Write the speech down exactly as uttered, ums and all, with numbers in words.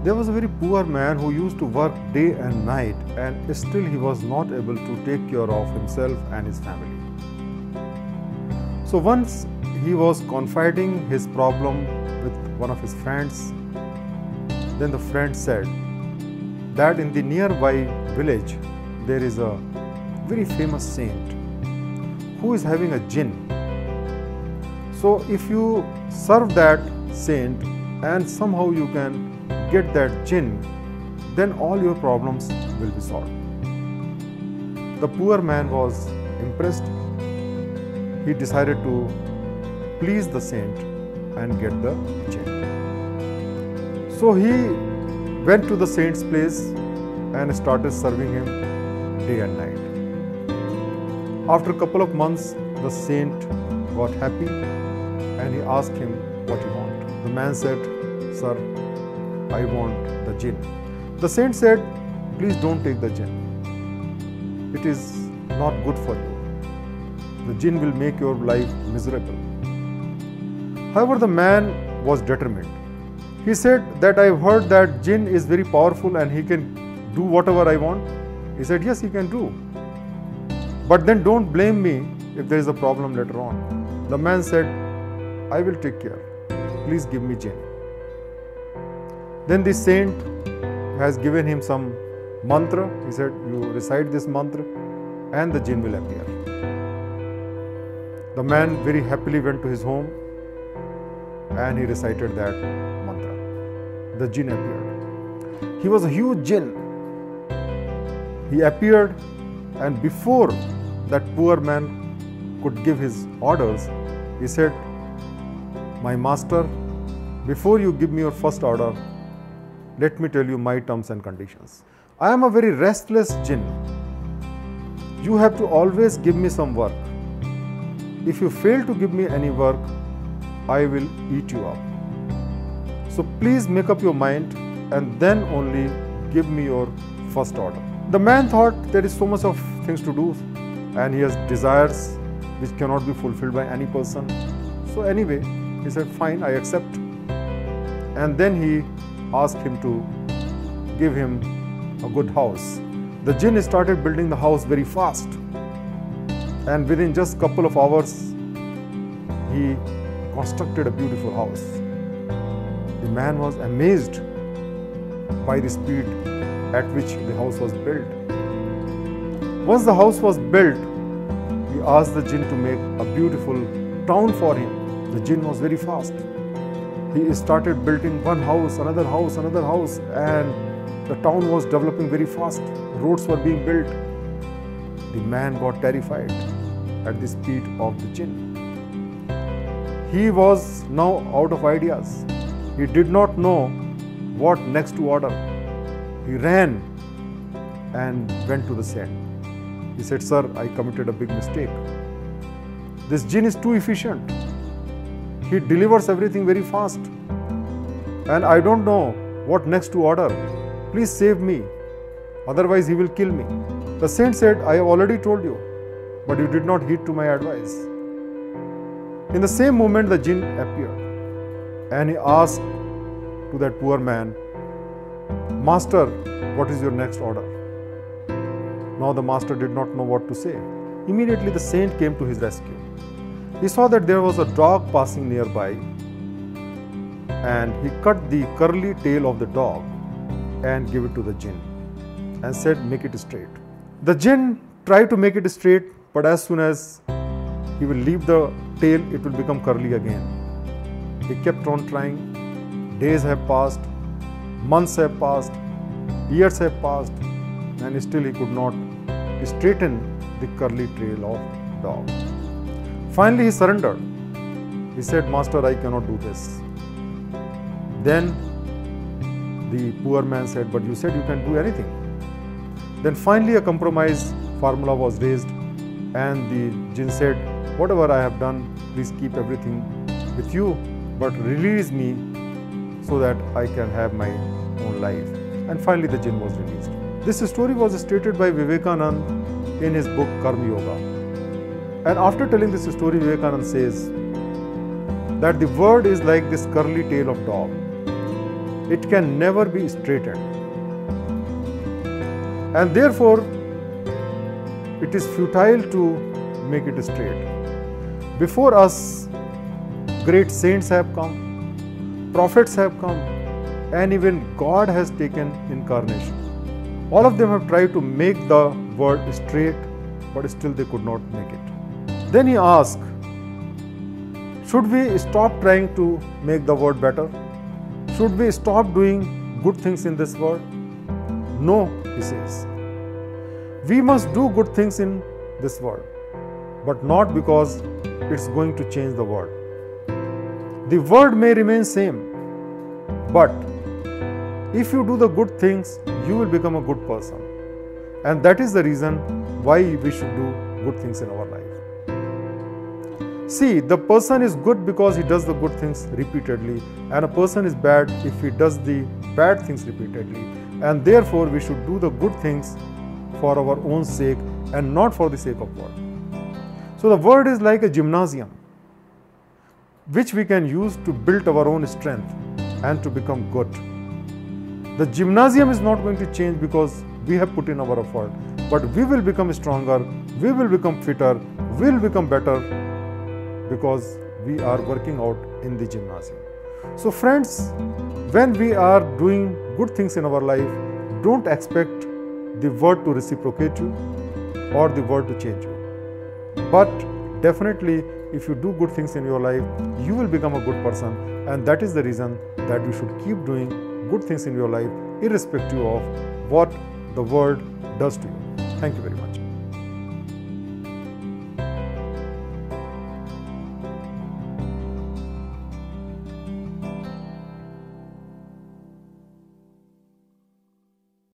There was a very poor man who used to work day and night, and still he was not able to take care of himself and his family. So once he was confiding his problem with one of his friends. Then the friend said that in the nearby village there is a very famous saint who is having a jinn. So if you serve that saint and somehow you can get that jinn, then all your problems will be solved. The poor man was impressed. He decided to please the saint and get the jinn. So he went to the saint's place and started serving him day and night. After a couple of months, the saint got happy and he asked him what he wanted. The man said, "Sir, I want the jinn." The saint said, "Please don't take the jinn. It is not good for you. The jinn will make your life miserable." However, the man was determined. He said that I've heard that jinn is very powerful and he can do whatever I want. He said, yes, he can do. But then don't blame me if there is a problem later on. The man said, I will take care. Please give me jinn. Then the saint has given him some mantra. He said, you recite this mantra and the jinn will appear. The man very happily went to his home and he recited that mantra. The jinn appeared. He was a huge jinn. He appeared, and before that poor man could give his orders, he said, "My master, before you give me your first order, let me tell you my terms and conditions. I am a very restless jinn. You have to always give me some work. If you fail to give me any work, I will eat you up. So please make up your mind and then only give me your first order." The man thought there is so much of things to do and he has desires which cannot be fulfilled by any person. So anyway, he said, fine, I accept. And then he asked him to give him a good house. The jinn started building the house very fast. And within just a couple of hours, he constructed a beautiful house. The man was amazed by the speed at which the house was built. Once the house was built, he asked the jinn to make a beautiful town for him. The jinn was very fast. He started building one house, another house, another house, and the town was developing very fast. Roads were being built. The man got terrified at the speed of the jinn. He was now out of ideas. He did not know what next to order. He ran and went to the saint. He said, "Sir, I committed a big mistake. This jinn is too efficient. He delivers everything very fast. And I don't know what next to order. Please save me. Otherwise, he will kill me." The saint said, "I have already told you, but you did not heed to my advice." In the same moment, the jinn appeared and he asked to that poor man, "Master, what is your next order?" Now the master did not know what to say. Immediately the saint came to his rescue. He saw that there was a dog passing nearby and he cut the curly tail of the dog and gave it to the jinn and said, "Make it straight." The jinn tried to make it straight, but as soon as he will leave the tail, it will become curly again. He kept on trying. Days have passed, months have passed, years have passed, and still he could not straighten the curly tail of dog. Finally, he surrendered. He said, "Master, I cannot do this." Then the poor man said, "But you said you can do anything." Then finally a compromise formula was raised and the jinn said, "Whatever I have done, please keep everything with you, but release me so that I can have my own life." And finally the jinn was released. This story was stated by Vivekananda in his book Karma Yoga. And after telling this story, Vivekananda says that the world is like this curly tail of dog. it can never be straightened. And therefore, it is futile to make it straight. Before us, great saints have come, prophets have come, and even God has taken incarnation. All of them have tried to make the word straight, but still they could not make it. Then he asked, should we stop trying to make the world better? Should we stop doing good things in this world? No, he says. We must do good things in this world, but not because it's going to change the world. The world may remain same, but if you do the good things, you will become a good person. And that is the reason why we should do good things in our life. See, the person is good because he does the good things repeatedly, and a person is bad if he does the bad things repeatedly. And therefore, we should do the good things for our own sake and not for the sake of God. So the world is like a gymnasium, which we can use to build our own strength and to become good. The gymnasium is not going to change because we have put in our effort, but we will become stronger, we will become fitter, we will become better because we are working out in the gymnasium. So friends, when we are doing good things in our life, don't expect the world to reciprocate you or the world to change you. But definitely, if you do good things in your life, you will become a good person, and that is the reason that you should keep doing good things in your life, irrespective of what the world does to you. Thank you very much.